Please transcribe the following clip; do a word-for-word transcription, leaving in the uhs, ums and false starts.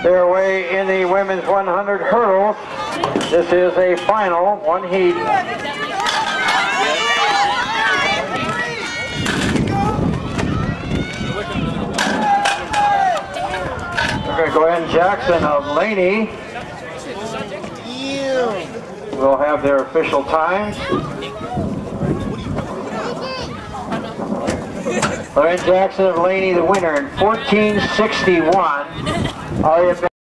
their way in the women's one hundred hurdles. This is a final, one heat. We're going to go ahead and Jackson of Laney will have their official times. Lorraine Jackson of Laney, the winner in fourteen sixty-one.